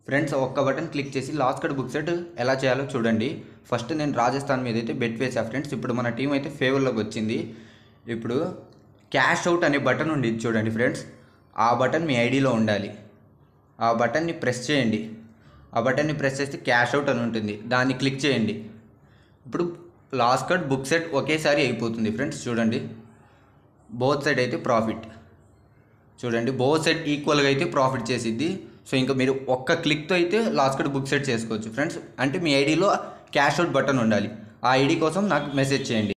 Friends ఒక్క button click చేసి lost card book set ఎలా చేయాలో చూడండి. ఫస్ట్ నేను రాజస్థాన్ మీద అయితే బెట్ వేసా ఫ్రెండ్స్. ఇప్పుడు మన టీం అయితే ఫేవర్లోకి వచ్చింది. ఇప్పుడు క్యాష్ అవుట్ అనే బటన్ ఉండేది చూడండి ఫ్రెండ్స్. ఆ బటన్ మీ ఐడిలో ఉండాలి. ఆ బటన్ని ప్రెస్ చేయండి. ఆ బటన్ని ప్రెస్ చేస్తే క్యాష్ అవుట్ అని ఉంటుంది, దాన్ని క్లిక్ చేయండి. ఇప్పుడు లాస్ట్ కార్డ్ బుక్ సెట్ ఒకేసారి అయిపోతుంది ఫ్రెండ్స్. చూడండి బోత్ సైడ్ అయితే ప్రాఫిట్. చూడండి బోత్ సైడ్ ఈక్వల్గా అయితే ప్రాఫిట్ చేసిద్ది. సో ఇంకా మీరు ఒక్క క్లిక్తో అయితే లాస్ట్ కార్డ్ బుక్ సెట్ చేసుకోవచ్చు ఫ్రెండ్స్. అంటే మీ ఐడిలో క్యాష్ అవుట్ బటన్ ఉండాలి. ఆ ఐడి కోసం నాకు మెసేజ్ చేయండి.